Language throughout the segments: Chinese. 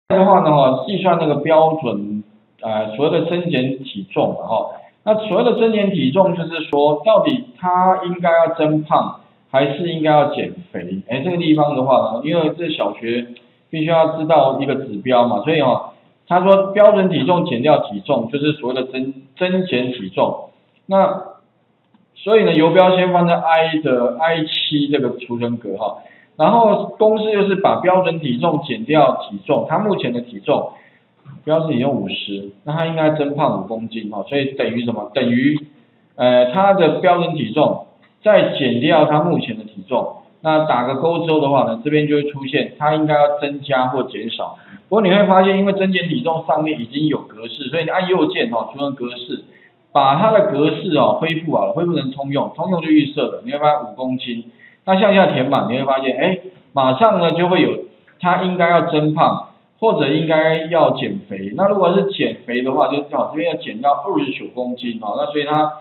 的话呢，计算那个标准，所谓的增减体重那所谓的增减体重就是说，到底他应该要增胖，还是应该要减肥？这个地方的话呢，因为这小学必须要知道一个指标嘛，所以他说标准体重减掉体重，就是所谓的增减体重。那所以呢，游标先放在 I7这个储存格然后公式就是把标准体重减掉体重，他目前的体重标准体重50，那他应该增胖5公斤所以等于什么？等于他的标准体重再减掉他目前的体重，那打个勾之后的话呢，这边就会出现他应该要增加或减少。不过你会发现，因为增减体重上面已经有格式，所以你按右键储存格式，把它的格式恢复好了，恢复成通用，通用就预设了，你会发现5公斤。那向下填满，你会发现，马上呢就会有它应该要增胖，或者应该要减肥。那如果是减肥的话，就这边要减到29公斤那所以它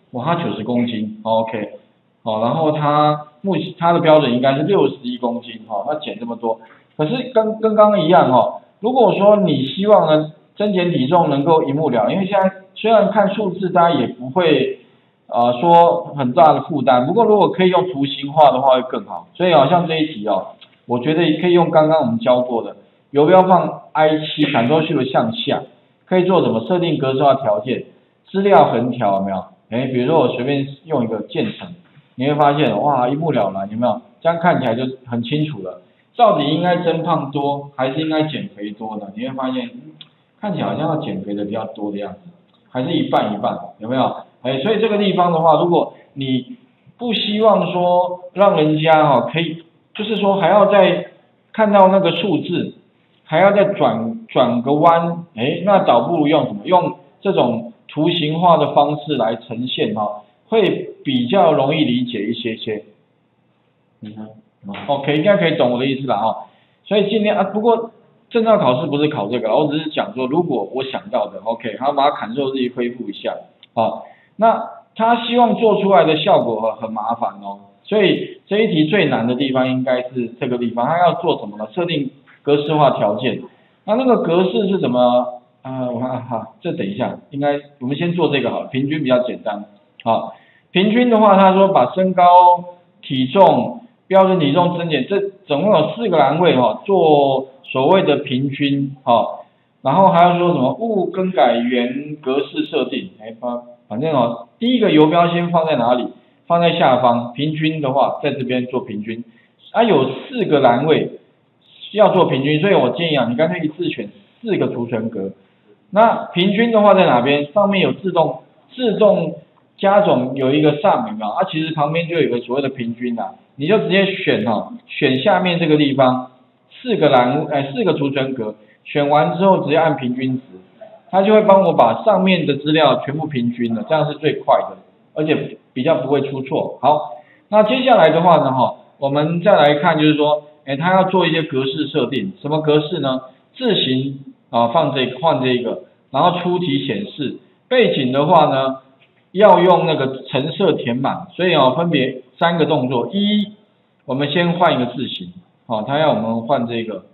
90公斤 ，OK， 然后它的标准应该是61公斤那减这么多。可是跟刚刚一样如果说你希望呢增减体重能够一目了然，因为现在虽然看数字，大家也不会说很大的负担，不过如果可以用图形化的话会更好。所以像这一题我觉得可以用刚刚我们教过的游标放 I7 Ctrl Shift 向下，可以做什么设定格式化条件，资料横条有没有？比如说我随便用一个渐层，你会发现哇一目了然，有没有？这样看起来就很清楚了，到底应该增胖多还是应该减肥多呢？你会发现看起来好像要减肥的比较多的样子，还是一半一半，有没有？所以这个地方的话，如果你不希望说让人家可以，就是说还要再看到那个数字，还要再转个弯，那倒不如用什么？用这种图形化的方式来呈现会比较容易理解一些。OK， 应该可以懂我的意思啦所以今天不过证照考试不是考这个，我只是讲说如果我想到的 ，OK， 好，把它Ctrl Z恢复一下那他希望做出来的效果很麻烦所以这一题最难的地方应该是这个地方，他要做什么呢？设定格式化条件。那个格式是怎么？我看这等一下，应该我们先做这个好了，平均比较简单平均的话，他说把身高、体重、标准体重增减，这总共有4个栏位做所谓的平均然后还要说什么勿更改原格式设定，反正第一个游标先放在哪里？放在下方，平均的话在这边做平均。有4个栏位要做平均，所以我建议你干脆一次选4个储存格。那平均的话在哪边？上面有自动加总有一个sum有没有？其实旁边就有一个所谓的平均你就直接选选下面这个地方4个储存格，选完之后直接按平均值。它就会帮我把上面的资料全部平均了，这样是最快的，而且比较不会出错。好，那接下来的话呢，我们再来看，就是说，它要做一些格式设定，什么格式呢？字形换这个，然后出题显示，背景的话呢，要用那个橙色填满，所以分别3个动作。我们先换一个字形，它要我们换这个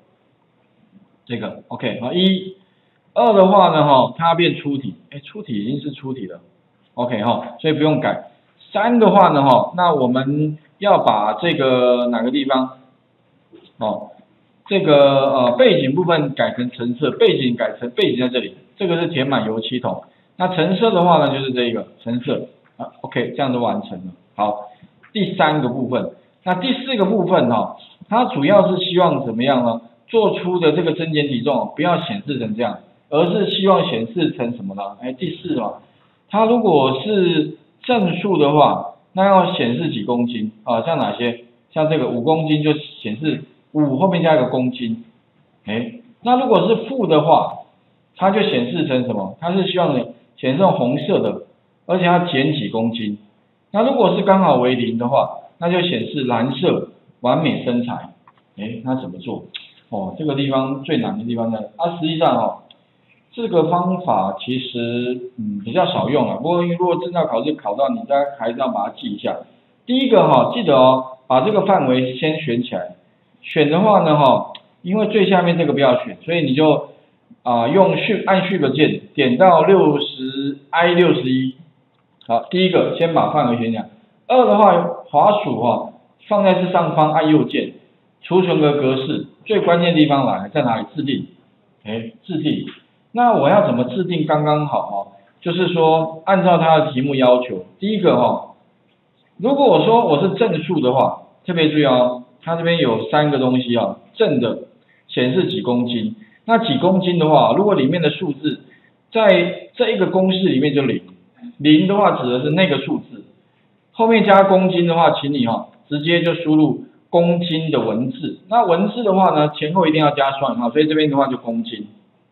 ，OK， 2的话呢，它变出题，出题已经是出题了 ，OK 所以不用改。3的话呢，那我们要把这个哪个地方，这个背景部分改成橙色，背景在这里，这个是填满油漆桶。那橙色的话呢，就是这个橙色，OK， 这样就完成了。好，第3个部分，那第4个部分它主要是希望怎么样呢？做出的这个增减体重不要显示成这样。而是希望显示成什么呢？第4它如果是正数的话，那要显示几公斤像哪些？像这个5公斤就显示5后面加一个公斤。那如果是负的话，它就显示成什么？它是希望显示成红色的，而且要减几公斤。那如果是刚好为0的话，那就显示蓝色，完美身材。那怎么做？这个地方最难的地方呢？实际上这个方法其实比较少用不过如果证照考试考到，你大家还是要把它记一下。第一个记得把这个范围先选起来。选的话呢因为最下面这个不要选，所以你就用按 Shift 键点到I61。好，第一个先把范围选讲。2的话，滑鼠放在这上方按右键，储存格式，最关键的地方来在哪里？制定。制定。那我要怎么制定刚刚好就是说按照它的题目要求，第一个如果我说我是正数的话，特别注意它这边有3个东西正的显示几公斤。那几公斤的话，如果里面的数字在这一个公式里面就0的话指的是那个数字，后面加公斤的话，请你直接就输入公斤的文字。那文字的话呢，前后一定要加双引号，所以这边的话就公斤。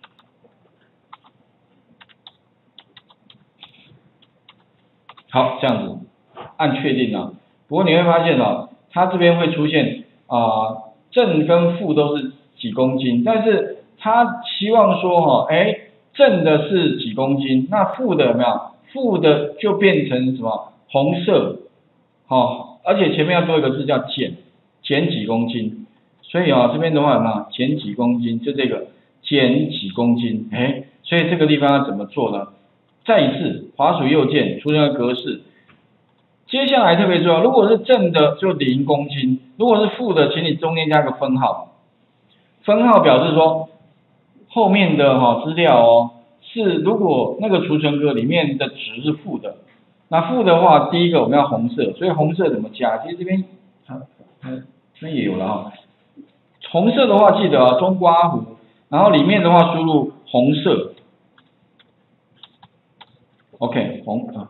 好，这样子按确定不过你会发现它这边会出现正跟负都是几公斤，但是它希望说正的是几公斤，那负的有没有？负的就变成什么？红色，而且前面要多一个字叫减几公斤，所以这边的话有没有减几公斤？就这个减几公斤，所以这个地方要怎么做呢？再一次，滑鼠右键，出现格式。接下来特别重要，如果是正的就0公斤，如果是负的，请你中间加个分号。分号表示说后面的资料是如果那个储存格里面的值是负的，那负的话，第一个我们要红色，所以红色怎么加？其实这边这边也有了红色的话记得中括弧，然后里面的话输入红色。OK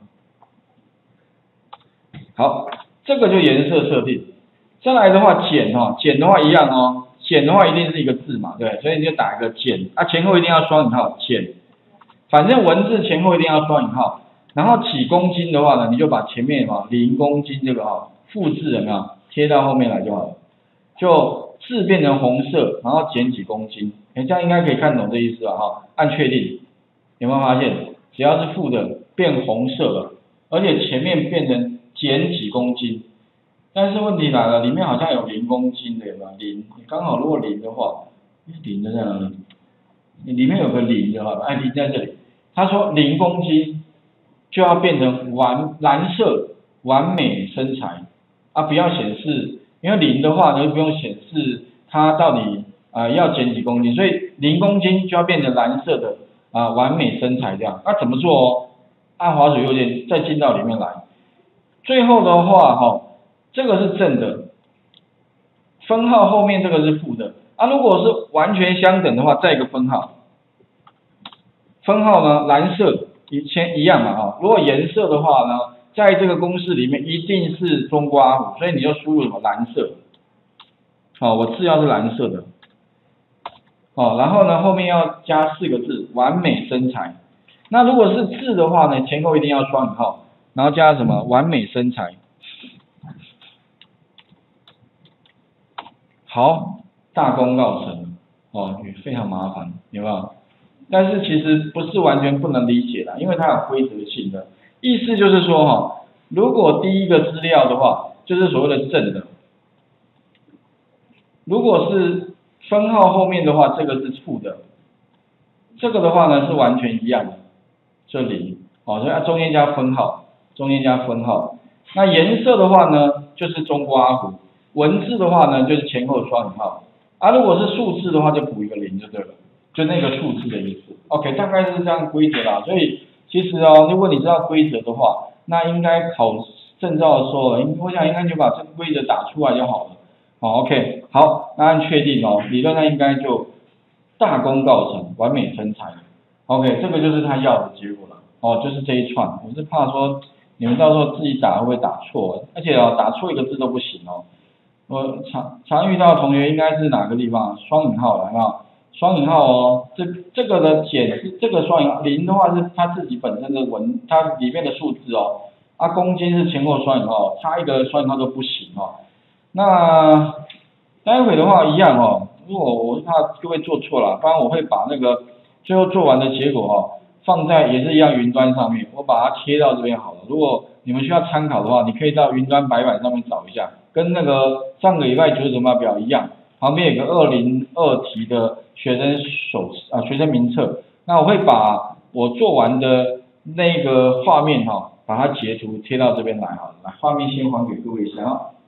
好，这个就颜色设定。再来的话减的话一样减的话一定是一个字嘛，对，所以你就打一个减前后一定要双引号减，反正文字前后一定要双引号。然后几公斤的话呢，你就把前面0公斤这个复制有没有贴到后面来就好了，就字变成红色，然后减几公斤，这样应该可以看懂这意思吧按确定，有没有发现只要是负的变红色了，而且前面变成减几公斤，但是问题来了，里面好像有0公斤的，有没有0？刚好如果0的话，0的在哪里？里面有个0的0在这里。他说0公斤就要变成蓝色完美身材不要显示，因为0的话呢就不用显示它到底要减几公斤，所以0公斤就要变成蓝色的完美身材这样。怎么做按滑鼠右键再进到里面来。最后的话这个是正的，分号后面这个是负的如果是完全相等的话，再一个分号。分号呢蓝色一样嘛如果颜色的话呢，在这个公式里面一定是中括弧，所以你就输入什么蓝色。我字要是蓝色的。然后呢后面要加4个字完美身材。那如果是字的话呢，前后一定要双引号，然后加什么完美身材。好，大功告成也非常麻烦，有没有？但是其实不是完全不能理解的，因为它有规则性的。意思就是说如果第一个资料的话，就是所谓的正的；如果是分号后面的话，这个是负的。这个的话呢是完全一样的，这里所以中间加分号，那颜色的话呢就是中括弧，文字的话呢就是前后双引号如果是数字的话就补一个0就对了，就那个数字的意思。OK 大概是这样规则啦。所以其实如果你知道规则的话，那应该考证照的时候我想应该就把这个规则打出来就好了。OK 好，那按确定理论上应该就大功告成，完美身材。OK 这个就是他要的结果了就是这一串。我是怕说你们到时候自己打会不会打错，而且打错一个字都不行我常遇到的同学应该是哪个地方双引号来双引号这个的减是这个双引号0的话是它自己本身的它里面的数字公斤是前后双引号，差一个双引号都不行那待会的话一样如果我是怕各位做错了，不然我会把那个最后做完的结果放在也是一样云端上面，我把它贴到这边好了。如果你们需要参考的话，你可以到云端白板上面找一下，跟那个上个礼拜9怎么表一样。 旁边有个2022题的学生名册，那我会把我做完的那个画面哈，把它截图贴到这边来哈，来画面先还给各位一下哈。